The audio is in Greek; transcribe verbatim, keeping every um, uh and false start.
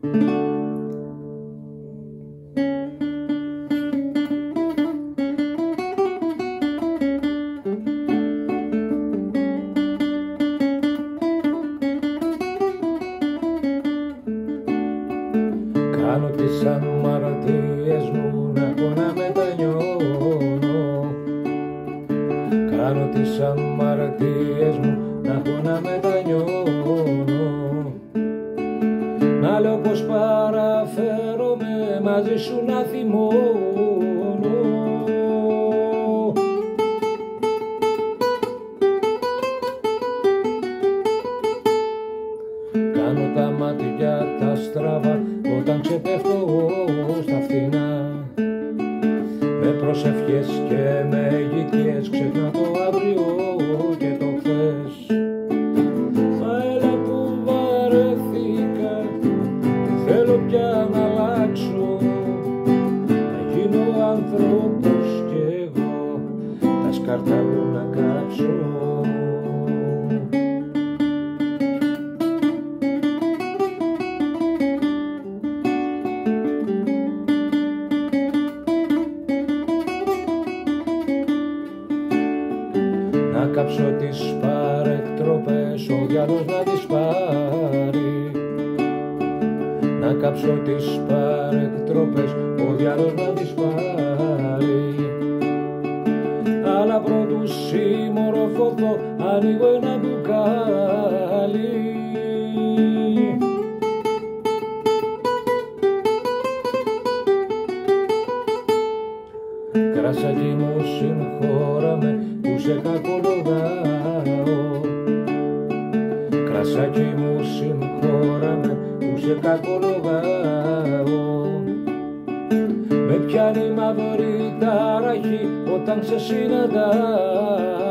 Κάνω τις αμαρτίες μου να έχω να μετανιώνω. Κάνω τις αμαρτίες μου να έχω να μετανιώνω. Να λέω πως παραφέρομαι μαζί σου να θυμώνω. Κάνω τα μάτια τα στραβά όταν ξεπέφτω στα φθηνά. Με προσευχές και με γητιές ξεχνά το αύριο και το χθες. Μα έλα που βαρέθηκα, δεν θέλω πια να αλλάξω. Να γίνω άνθρωπος κι εγώ τα σκάρτα μου να κάψω. Να κάψω τις παρεκτροπές, ο διάλος να τις πάρει. Να κάψω τις παρεκτροπές, ο διάλος να τις πάρει. Αλλά πρώτου συμμορφωθώ, ανοίγω ένα μπουκάλι. Κρασάκι μου συγχώραμε που σε κακολογάω. Κρασάκι μου συγχώραμε που σε κακολογάω. Με πιάνει μαύρη ταραχή όταν σε συναντάω.